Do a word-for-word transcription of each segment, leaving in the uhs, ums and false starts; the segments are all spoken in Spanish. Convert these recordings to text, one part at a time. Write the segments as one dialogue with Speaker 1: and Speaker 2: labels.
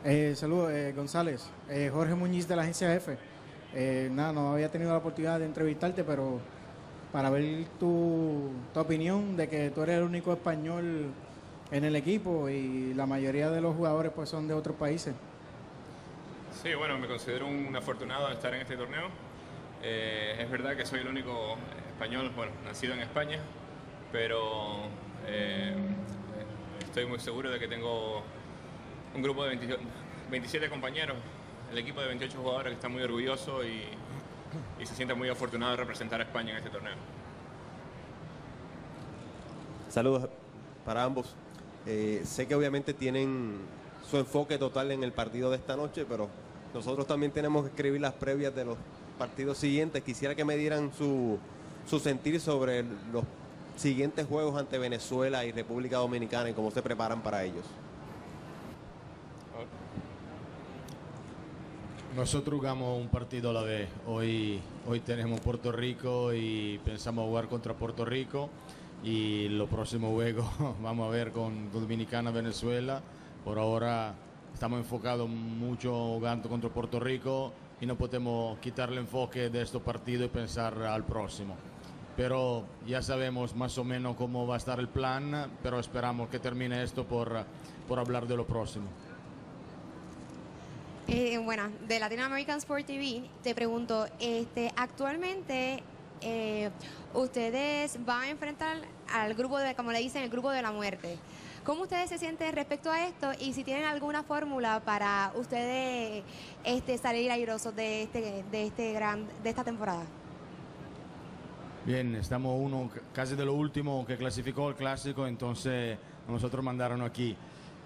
Speaker 1: Eh, saludos, eh, González. Eh, Jorge Muñiz de la agencia F. Eh, nada, no había tenido la oportunidad de entrevistarte, pero para ver tu, tu opinión de que tú eres el único español en el equipo y la mayoría de los jugadores pues son de otros países.
Speaker 2: Sí, bueno, me considero un afortunado de estar en este torneo. Eh, es verdad que soy el único español, bueno, nacido en España, pero eh, estoy muy seguro de que tengo un grupo de veinte, veintisiete compañeros, el equipo de veintiocho jugadores que está muy orgulloso y, y se siente muy afortunado de representar a España en este torneo.
Speaker 3: Saludos para ambos. Eh, sé que obviamente tienen su enfoque total en el partido de esta noche, pero nosotros también tenemos que escribir las previas de los partidos siguientes. Quisiera que me dieran su, su sentir sobre los siguientes juegos ante Venezuela y República Dominicana y cómo se preparan para ellos.
Speaker 4: Nosotros jugamos un partido a la vez. Hoy, hoy tenemos Puerto Rico y pensamos jugar contra Puerto Rico. Y los próximos juegos vamos a ver con Dominicana, Venezuela. Por ahora estamos enfocados mucho jugando contra Puerto Rico y no podemos quitarle enfoque de estos partidos y pensar al próximo. Pero ya sabemos más o menos cómo va a estar el plan, pero esperamos que termine esto por, por hablar de lo próximo.
Speaker 5: Eh, bueno, de Latin American Sport T V te pregunto, este, actualmente eh, ustedes van a enfrentar al grupo de, como le dicen, el grupo de la muerte. ¿Cómo ustedes se sienten respecto a esto y si tienen alguna fórmula para ustedes este, salir airosos de este, de este gran, de esta temporada?
Speaker 4: Bien, estamos uno casi de lo último que clasificó el clásico, entonces nosotros mandaron aquí.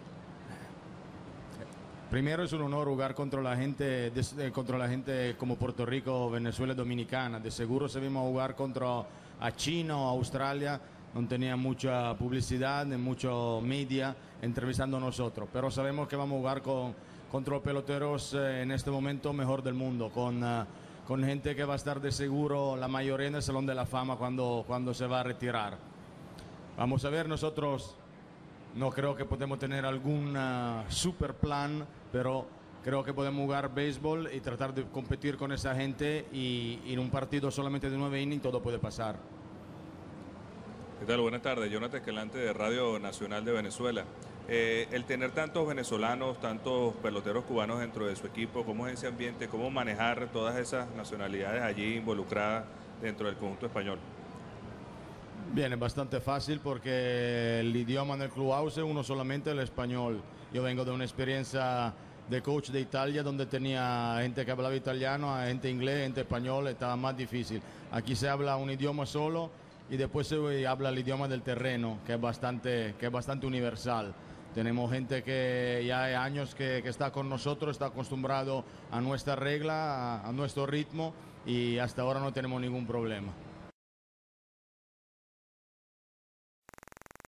Speaker 4: Primero es un honor jugar contra la gente, de, contra la gente como Puerto Rico, Venezuela, Dominicana. De seguro se vimos a jugar contra a China o Australia, no tenía mucha publicidad, ni mucho media entrevistando a nosotros. Pero sabemos que vamos a jugar con, contra los peloteros eh, en este momento mejor del mundo, con, uh, con gente que va a estar de seguro la mayoría en el Salón de la Fama cuando, cuando se va a retirar. Vamos a ver, nosotros no creo que podemos tener algún uh, super plan, pero creo que podemos jugar béisbol y tratar de competir con esa gente y, y en un partido solamente de nueve innings todo puede pasar.
Speaker 6: ¿Qué tal? Buenas tardes, Jonathan Escalante de Radio Nacional de Venezuela. Eh, el tener tantos venezolanos, tantos peloteros cubanos dentro de su equipo, ¿cómo es ese ambiente? ¿Cómo manejar todas esas nacionalidades allí involucradas dentro del conjunto español?
Speaker 4: Bien, es bastante fácil porque el idioma en el clubhouse es uno solamente, el español. Yo vengo de una experiencia de coach de Italia donde tenía gente que hablaba italiano, gente inglés, gente español, estaba más difícil. Aquí se habla un idioma solo y después se habla el idioma del terreno, que es bastante, que es bastante universal. Tenemos gente que ya hay años que, que está con nosotros, está acostumbrado a nuestra regla, a, a nuestro ritmo y hasta ahora no tenemos ningún problema.